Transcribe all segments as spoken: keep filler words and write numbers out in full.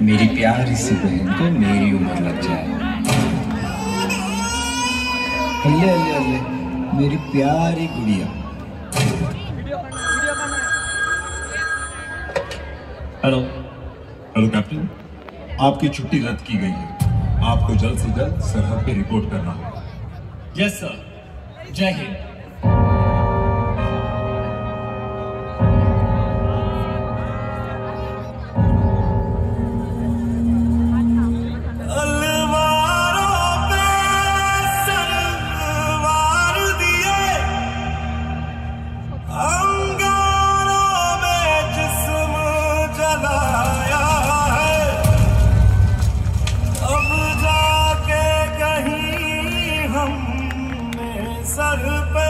मेरी प्यारी सी बहन को मेरी उम्र लग जाए। अल्ले अल्ले अल्ले मेरी प्यारी गुड़िया। हेलो हेलो कैप्टन, आपकी छुट्टी रद्द की गई है। आपको जल्द से जल्द सरहद पे रिपोर्ट करना होगा। यस सर, जय हिंद। सर पे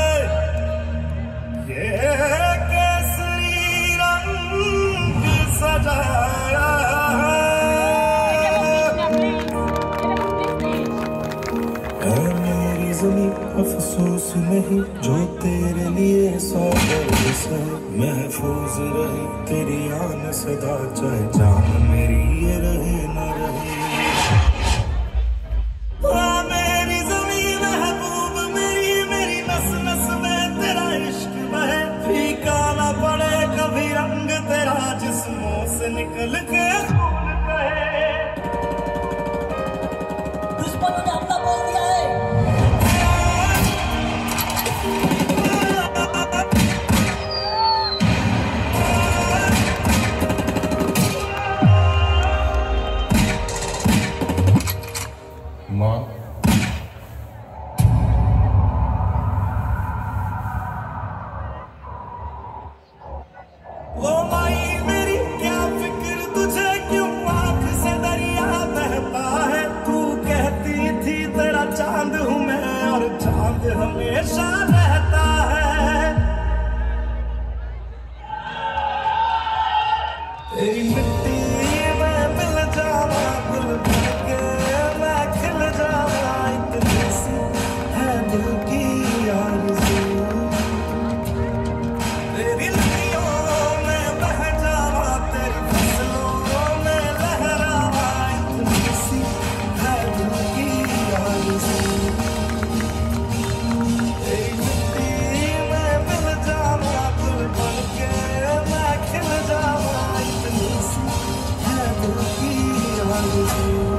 ये केसरी रंग सजाया है मेरी ज़मीं, अफसोस नहीं जो तेरे लिए सौ बरस है। महफूज रहे तेरी आन सदा, चाहे जान मेरी ये रहे न रहे। जिस्मों से निकल के खून कहे दुश्मनों ने हमला बोल दिया है। माँ, ओ माई मेरी क्या फिक्र तुझे, क्यों आँख से दरिया बहता है। तू कहती थी तेरा चांद हूँ मैं, और चांद हमेशा रहता है। तेरी मिट्टी में मिल जावा, गुल बन के मैं खिल जावा। इतनी सी है दिल की आरज़ू, तेरी I